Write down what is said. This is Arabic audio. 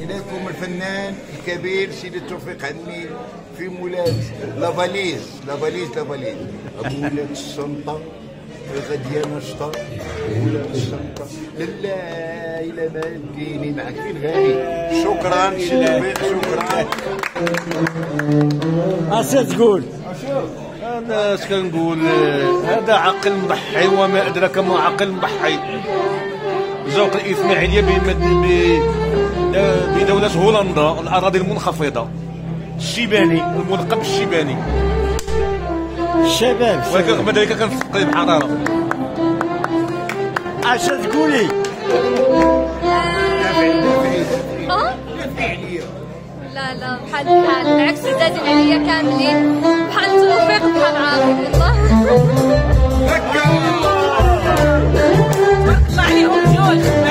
لكم الفنان الكبير سيدي توفيق عني في مولات لافاليز مولات الشنطة غادية نشطة مولات الشنطة لا إلى ما يديني معك فين غادي. شكرا سيدي توفيق شكرا. اش تقول؟ انا اش كنقول؟ هذا عقل مضحي وما ادراك ما عقل مضحي. زوق الاسماعيليه بدولة هولندا الاراضي المنخفضه الشيباني الملقب بالشيباني الشباب ولكن رغم ذلك كنفقد الحراره. اش تقولي؟ لا بحال بالعكس عزازين عليا كاملين بحال توفيق بحال عاطف والله. الله عليهم جوج.